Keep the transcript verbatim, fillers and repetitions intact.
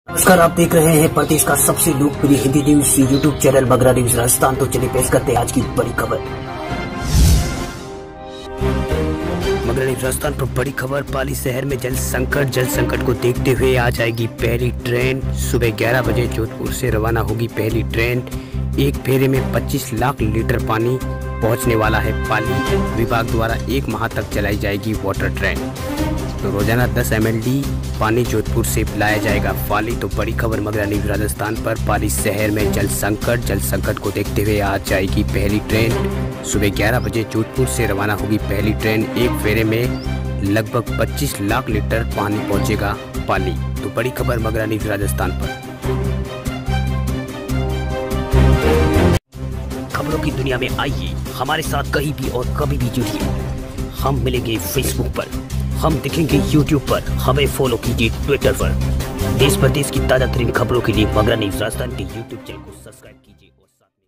नमस्कार, आप देख रहे हैं प्रदेश का सबसे लोकप्रिय Hindi news YouTube channel Magra news Rajasthan. तो चलिए पेश करते हैं आज की बड़ी खबर। मगरा न्यूज राजस्थान पर बड़ी खबर। पाली शहर में जल संकट जल संकट को देखते हुए आ जाएगी पहली ट्रेन। सुबह ग्यारह बजे जोधपुर से रवाना होगी पहली ट्रेन। एक फेरे में पच्चीस लाख लीटर पानी पहुंचने वाला है पाली। विभाग द्वारा एक माह तक चलाई जाएगी वाटर ट्रेन। तो रोजाना दस एम एल डी पानी जोधपुर से लाया जाएगा पाली। तो बड़ी खबर मगरा न्यूज राजस्थान पर। पाली शहर में जल संकट जल संकट को देखते हुए आज जाएगी पहली ट्रेन। सुबह ग्यारह बजे जोधपुर से रवाना होगी पहली ट्रेन। एक फेरे में लगभग पच्चीस लाख लीटर पानी पहुंचेगा पाली। तो बड़ी खबर मगरा न्यूज राजस्थान पर। खबरों की दुनिया में आइए हमारे साथ कहीं भी और कभी भी जुड़िए। हम मिलेंगे फेसबुक पर, हम दिखेंगे यूट्यूब पर, हमें फॉलो कीजिए ट्विटर पर। देश प्रदेश की ताजा तरीन खबरों के लिए मगरा न्यूज राजस्थान के यूट्यूब चैनल को सब्सक्राइब कीजिए।